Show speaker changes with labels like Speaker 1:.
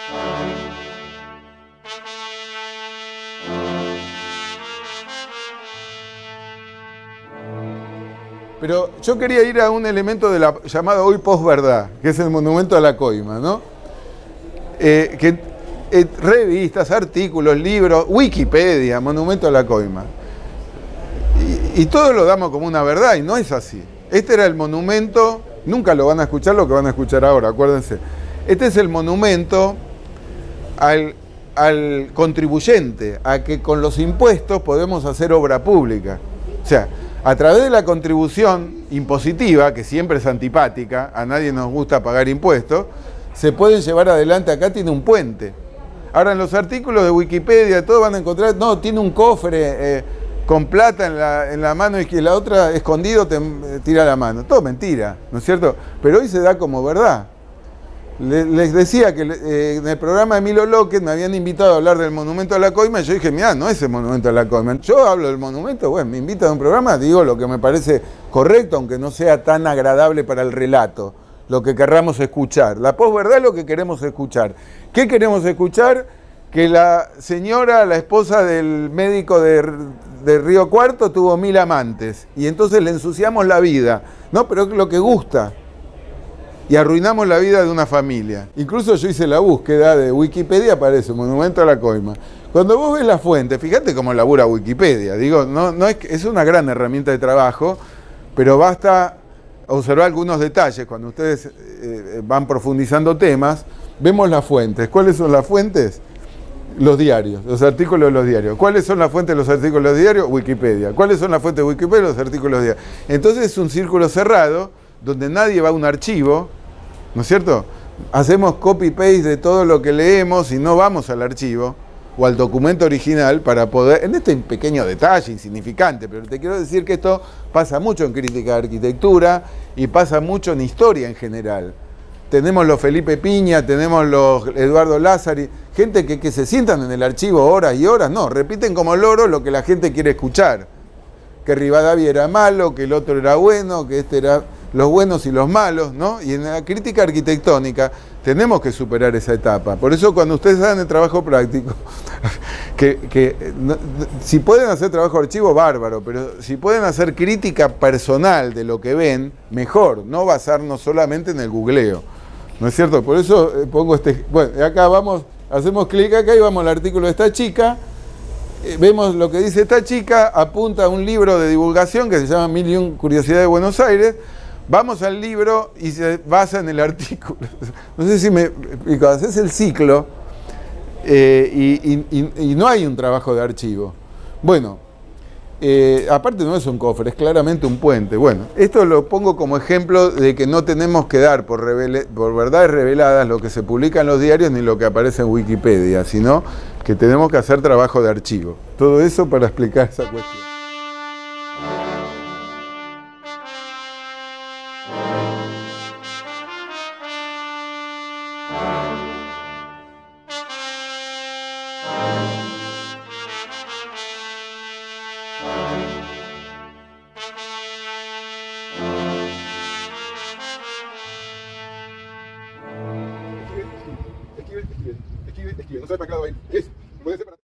Speaker 1: Pero yo quería ir a un elemento de la llamada hoy posverdad, que es el monumento a la coima, ¿no? Revistas, artículos, libros, Wikipedia, monumento a la coima. Y todo lo damos como una verdad y no es así. Este era el monumento, nunca lo van a escuchar lo que van a escuchar ahora, acuérdense. Este es el monumento al contribuyente, a que con los impuestos podemos hacer obra pública. O sea, a través de la contribución impositiva, que siempre es antipática, a nadie nos gusta pagar impuestos, se pueden llevar adelante. Acá tiene un puente. Ahora en los artículos de Wikipedia, todos van a encontrar, no, tiene un cofre con plata en la mano y que la otra escondido te tira la mano. Todo mentira, ¿no es cierto? Pero hoy se da como verdad. Les decía que en el programa de Milo López me habían invitado a hablar del monumento a la coima y yo dije, mirá, no es el monumento a la coima. Yo hablo del monumento, bueno, me invitan a un programa, digo lo que me parece correcto, aunque no sea tan agradable para el relato, lo que querramos escuchar. La posverdad es lo que queremos escuchar. ¿Qué queremos escuchar? Que la señora, la esposa del médico de Río Cuarto, tuvo 1000 amantes y entonces le ensuciamos la vida, ¿no? Pero es lo que gusta. Y arruinamos la vida de una familia. Incluso yo hice la búsqueda de Wikipedia, aparece monumento a la coima. Cuando vos ves la fuente, fíjate cómo labura Wikipedia. Digo, no es una gran herramienta de trabajo, pero basta observar algunos detalles. Cuando ustedes van profundizando temas, vemos las fuentes. ¿Cuáles son las fuentes? Los diarios, los artículos de los diarios. ¿Cuáles son las fuentes de los artículos de los diarios? Wikipedia. ¿Cuáles son las fuentes de Wikipedia? Los artículos de los diarios. Entonces es un círculo cerrado, donde nadie va a un archivo, ¿no es cierto? Hacemos copy-paste de todo lo que leemos y no vamos al archivo o al documento original para poder, en este pequeño detalle insignificante, pero te quiero decir que esto pasa mucho en crítica de arquitectura y pasa mucho en historia en general. Tenemos los Felipe Piña, tenemos los Eduardo Lázari, gente que se sientan en el archivo horas y horas, no, repiten como loros lo que la gente quiere escuchar. Que Rivadavia era malo, que el otro era bueno, que este era los buenos y los malos, ¿no? Y en la crítica arquitectónica tenemos que superar esa etapa. Por eso cuando ustedes hagan el trabajo práctico, si pueden hacer trabajo de archivo, bárbaro, pero si pueden hacer crítica personal de lo que ven, mejor, no basarnos solamente en el googleo, ¿no es cierto? Por eso pongo bueno, acá vamos, hacemos clic acá y vamos al artículo de esta chica, vemos lo que dice esta chica, apunta a un libro de divulgación que se llama 1001 Curiosidades de Buenos Aires. Vamos al libro y se basa en el artículo. No sé si me explico, haces el ciclo y no hay un trabajo de archivo. Bueno, aparte no es un cofre, es claramente un puente. Bueno, esto lo pongo como ejemplo de que no tenemos que dar por verdades reveladas lo que se publica en los diarios ni lo que aparece en Wikipedia, sino que tenemos que hacer trabajo de archivo. Todo eso para explicar esa cuestión. Escribe. No se ha ahí. Puede ser para